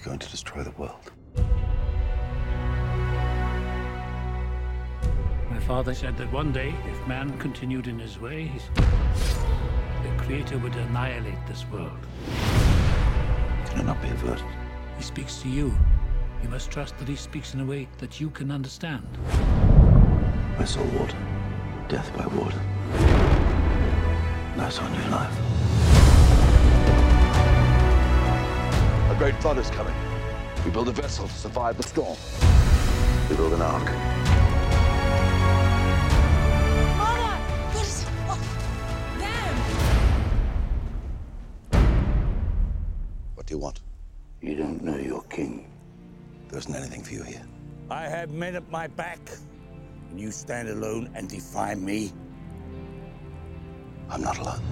going to destroy the world. My father said that one day, if man continued in his ways, the Creator would annihilate this world. Can it not be averted? He speaks to you. You must trust that he speaks in a way that you can understand. I saw water, death by water. And I saw new life. A great flood is coming. We build a vessel to survive the storm. We build an ark. Mama! What is... Oh, them! What do you want? You don't know your king. There isn't anything for you here. I have men at my back, and you stand alone and defy me. I'm not alone.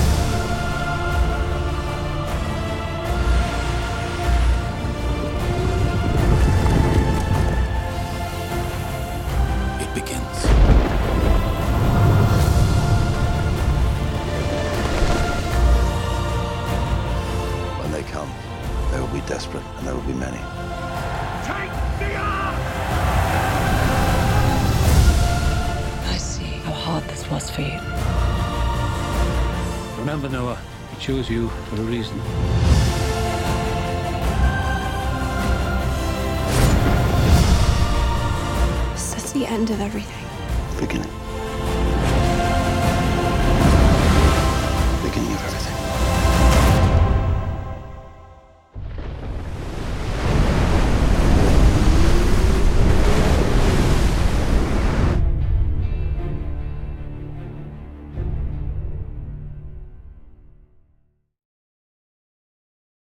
It begins. When they come, they will be desperate, and there will be many. I see how hard this was for you. Remember, Noah, he chose you for a reason. Is this the end of everything? Beginning.